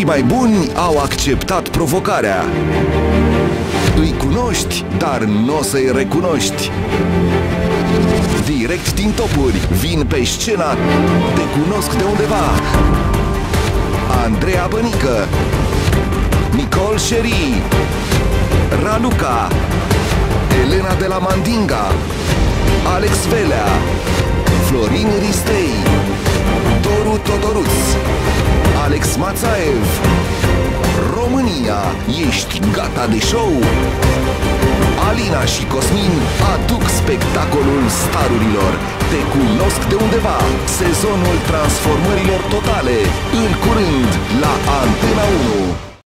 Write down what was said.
Cei mai buni au acceptat provocarea. Îi cunoști, dar nu o să-i recunoști. Direct din topuri vin pe scenă, te cunosc de undeva. Andreea Bănică, Nicole Sherry, Raluca, Elena de la Mandinga, Alex Velea, Florin Ristei, Doru Totoruț, Alex Mațaev. România, ești gata de show? Alina și Cosmin aduc spectacolul starurilor. Te cunosc de undeva. Sezonul transformărilor totale. În curând la Antena 1.